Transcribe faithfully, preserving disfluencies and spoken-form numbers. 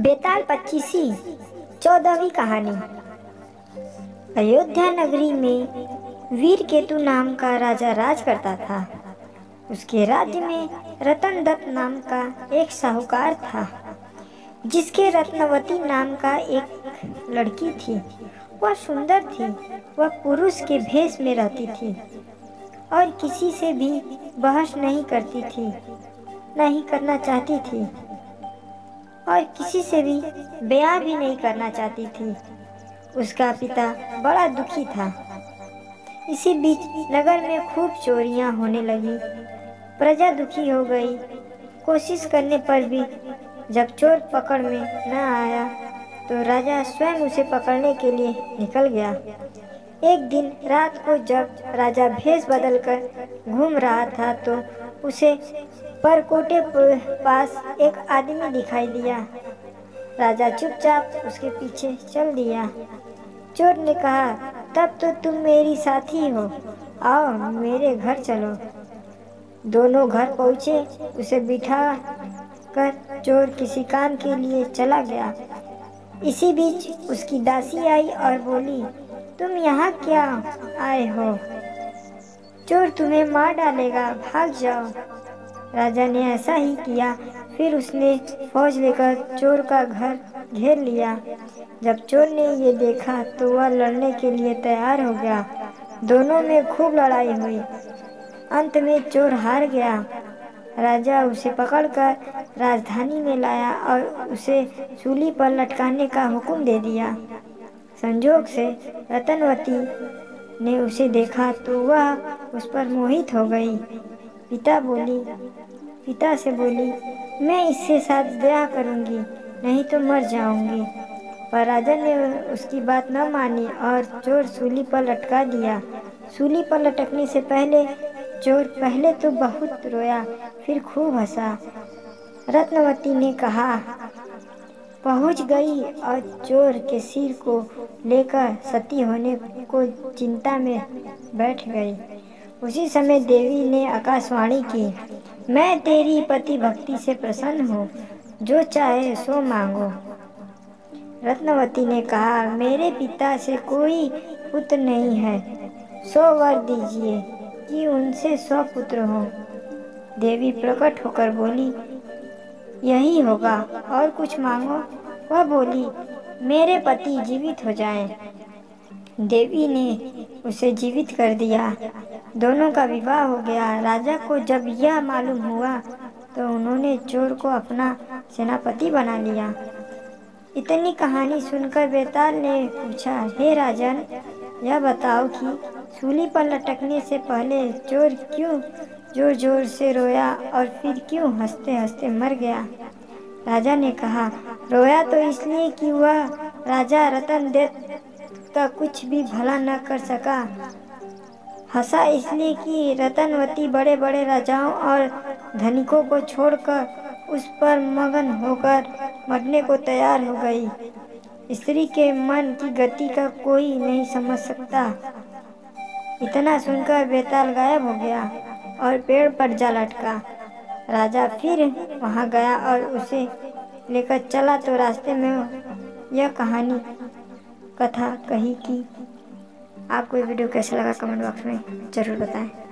बेताल पच्चीसी चौदहवीं कहानी। अयोध्या नगरी में वीर केतु नाम का राजा राज करता था। उसके राज्य में रतन दत्त नाम का एक साहूकार था, जिसके रत्नवती नाम का एक लड़की थी। वह सुंदर थी। वह पुरुष के भेष में रहती थी और किसी से भी बहस नहीं करती थी, नहीं करना चाहती थी और किसी से भी ब्याह भी नहीं करना चाहती थी। उसका पिता बड़ा दुखी था। इसी बीच नगर में खूब चोरियां होने लगी। प्रजा दुखी हो गई। कोशिश करने पर भी जब चोर पकड़ में न आया तो राजा स्वयं उसे पकड़ने के लिए निकल गया। एक दिन रात को जब राजा भेष बदलकर घूम रहा था तो उसे परकोटे पास एक आदमी दिखाई दिया। राजा चुपचाप उसके पीछे चल दिया। चोर ने कहा, तब तो तुम मेरी साथी हो, आओ मेरे घर चलो। दोनों घर पहुँचे। उसे बिठा कर चोर किसी काम के लिए चला गया। इसी बीच उसकी दासी आई और बोली, तुम यहाँ क्या आए हो? चोर तुम्हें मार डालेगा, भाग जाओ। राजा ने ऐसा ही किया। फिर उसने फौज लेकर चोर का घर घेर लिया। जब चोर ने ये देखा तो वह लड़ने के लिए तैयार हो गया। दोनों में खूब लड़ाई हुई। अंत में चोर हार गया। राजा उसे पकड़कर राजधानी में लाया और उसे सूली पर लटकाने का हुक्म दे दिया। संजोग से रत्नवती ने उसे देखा तो वह उस पर मोहित हो गई। पिता बोली पिता से बोली, मैं इससे साथ ब्याह करूंगी, नहीं तो मर जाऊंगी। पर राजा ने उसकी बात न मानी और चोर सूली पर लटका दिया। सूली पर लटकने से पहले चोर पहले तो बहुत रोया, फिर खूब हंसा। रत्नवती ने कहा पहुंच गई और चोर के सिर को लेकर सती होने को चिंता में बैठ गई। उसी समय देवी ने आकाशवाणी की, मैं तेरी पति भक्ति से प्रसन्न हूँ, जो चाहे सो मांगो। रत्नवती ने कहा, मेरे पिता से कोई पुत्र नहीं है, सौ वर दीजिए कि उनसे सौ पुत्र हों। देवी प्रकट होकर बोली, यही होगा, और कुछ मांगो। वह बोली, मेरे पति जीवित हो जाएं। देवी ने उसे जीवित कर दिया। दोनों का विवाह हो गया। राजा को जब यह मालूम हुआ तो उन्होंने चोर को अपना सेनापति बना लिया। इतनी कहानी सुनकर बेताल ने पूछा, हे राजन, यह बताओ कि सूली पर लटकने से पहले चोर क्यों जोर जोर से रोया और फिर क्यों हंसते हंसते मर गया? राजा ने कहा, रोया तो इसलिए कि वह राजा रतन दत्त का कुछ भी भला न कर सका। हंसा इसलिए कि रत्नवती बड़े बड़े राजाओं और धनिकों को छोड़कर उस पर मगन होकर मरने को तैयार हो गई। स्त्री के मन की गति का कोई नहीं समझ सकता। इतना सुनकर बेताल गायब हो गया और पेड़ पर जा लटका। राजा फिर वहां गया और उसे लेकर चला तो रास्ते में यह कहानी कथा कही कि आपको ये वीडियो कैसा लगा कमेंट बॉक्स में ज़रूर बताएं।